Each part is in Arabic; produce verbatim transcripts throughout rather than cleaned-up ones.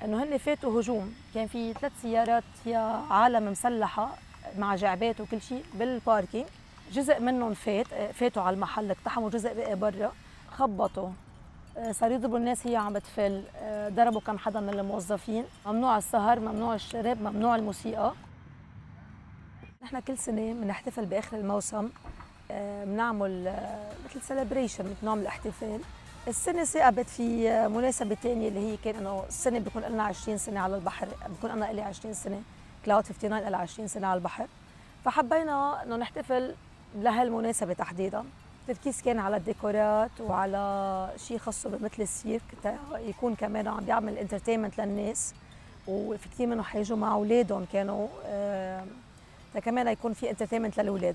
انه هن فاتوا هجوم، كان في ثلاث سيارات فيها عالم مسلحه مع جعبات وكل شيء بالباركينج، جزء منهم فات فاتوا على المحل، اقتحموا جزء بقي برا، خبطوا، صاروا يضربوا الناس هي عم بتفل، ضربوا كم حدا من الموظفين، ممنوع السهر، ممنوع الشرب، ممنوع الموسيقى. نحن كل سنه بنحتفل باخر الموسم، بنعمل مثل سيلبريشن، مثل نوع من الاحتفال. السنه ثاقبت في مناسبه ثانيه اللي هي كان انه السنه بيكون لنا عشرين سنه على البحر، بكون انا لي عشرين سنه، كلاود خمسة وخمسين لها عشرين سنه على البحر، فحبينا انه نحتفل لهالمناسبه تحديدا. التركيز كان على الديكورات وعلى شيء خاصه بمثل السيرك، يكون كمان عم بيعمل انترتينمنت للناس، وفي كثير منهم حيجوا مع اولادهم كانوا، آه كمان يكون في انترتينمنت للاولاد.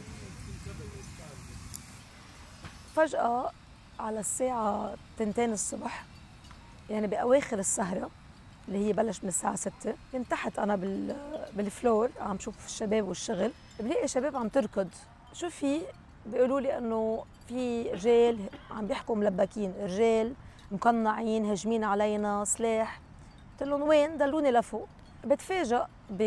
فجأة على الساعة اثنتين الصبح، يعني بأواخر السهرة اللي هي بلش من الساعة ستة، كنت تحت أنا بال بالفلور عم شوف الشباب والشغل، بلاقي شباب عم تركض، شو في؟ بيقولوا لي إنه في رجال عم بيحكوا ملبكين، رجال مقنعين هاجمين علينا سلاح. قلت لهم وين؟ دلوني لفوق. بتفاجأ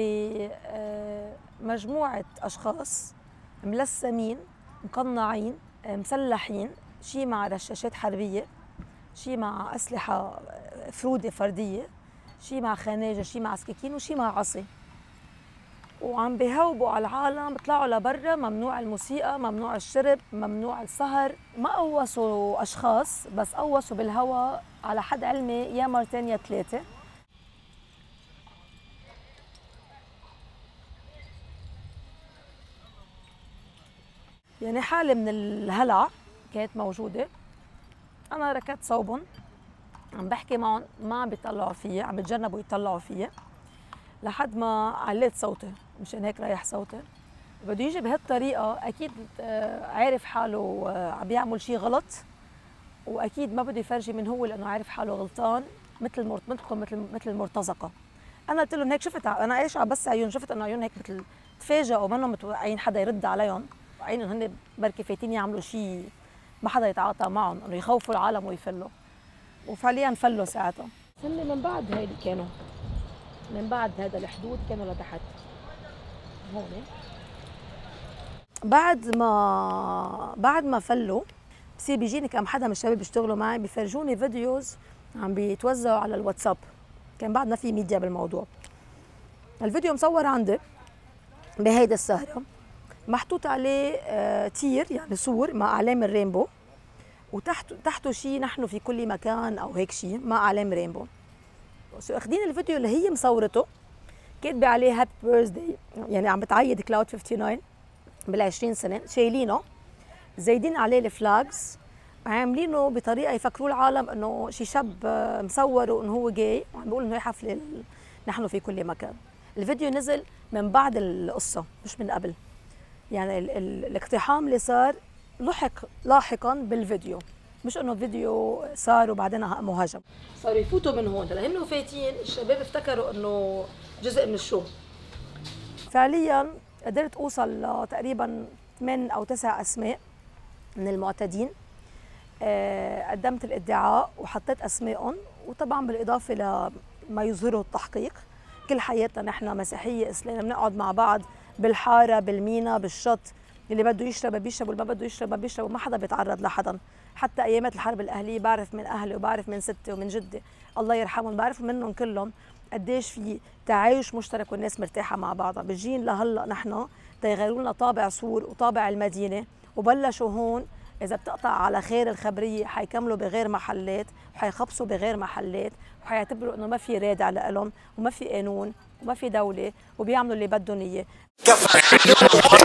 بمجموعة أشخاص ملثمين مقنعين مسلحين، شي مع رشاشات حربية، شي مع أسلحة فرودة فردية، شي مع خناجر، شي مع سكاكين، وشي مع عصي، وعم بيهوبوا على العالم. طلعوا لبرا، ممنوع الموسيقى، ممنوع الشرب، ممنوع السهر. ما قوصوا أشخاص، بس قوصوا بالهواء على حد علمي يا مرتين يا ثلاثة. يعني حالة من الهلع كانت موجودة. أنا ركضت صوبهم، عم بحكي معهم، ما عم بيطلعوا فيي، عم بتجنبوا يطلعوا فيي، لحد ما عليت صوتي، مشان هيك رايح صوتي. بده يجي بهالطريقة، أكيد عارف حاله عم بيعمل شيء غلط، وأكيد ما بده يفرجي من هو لأنه عارف حاله غلطان، مثل مثلكم مثل مثل المرتزقة. أنا قلت لهم هيك، شفت أنا إيش عم بس عيون، شفت إنه عيون هيك مثل تفاجئوا منهم متوقعين حدا يرد عليهم، عينهم هن بركي فايتين يعملوا شيء ما حدا يتعاطى معهم، انه يخوفوا العالم ويفلوا، وفعليا فلوا ساعتها. هن من بعد هيدي كانوا، من بعد هذا الحدود كانوا لتحت هون. بعد ما بعد ما فلوا بصير بيجيني كم حدا من الشباب بيشتغلوا معي، بيفرجوني فيديوز عم بيتوزعوا على الواتساب، كان بعد ما في ميديا بالموضوع. الفيديو مصور عندي بهيدا السهره، محطوط عليه آه تير، يعني سور مع اعلام الرينبو، وتحت تحته شيء نحن في كل مكان او هيك شيء مع اعلام رينبو. سو اخذين الفيديو اللي هي مصورته، كاتبه عليه هابي بيرثداي، يعني عم بتعيد كلاود خمسة وخمسين بال عشرين سنه، شايلينه زايدين عليه الفلاجز، عاملينه بطريقه يفكروا العالم انه شي شاب مصوره انه هو جاي، وعم بيقول انه هي حفله نحن في كل مكان. الفيديو نزل من بعد القصه مش من قبل، يعني ال ال الاقتحام اللي صار لحق لاحقا بالفيديو، مش انه فيديو صار وبعدين مهاجم. صاروا يفوتوا من هون، لانه فايتين الشباب افتكروا انه جزء من الشو. فعليا قدرت اوصل لتقريبا ثمان او تسع اسماء من المعتدين، آه قدمت الادعاء وحطيت اسمائهم، وطبعا بالاضافه لما يظهره التحقيق. كل حياتنا نحن مسيحيه اسلام، بنقعد مع بعض بالحاره بالمينا بالشط، اللي بده يشرب بيشرب واللي ما بده يشرب ما بيشرب، وما حدا بيتعرض لحدا. حتى ايامات الحرب الاهليه بعرف من اهلي وبعرف من ستي ومن جدي الله يرحمهم، بعرف منهم كلهم قديش في تعايش مشترك والناس مرتاحه مع بعضها. بتجين لهلا نحن تيغيروا لنا طابع سور وطابع المدينه، وبلشوا هون اذا بتقطع على خير الخبريه حيكملوا بغير محلات وحيخبصوا بغير محلات، وحيعتبروا انه ما في رادع لهم وما في قانون وما في دوله، وبيعملوا اللي بدهم اياه.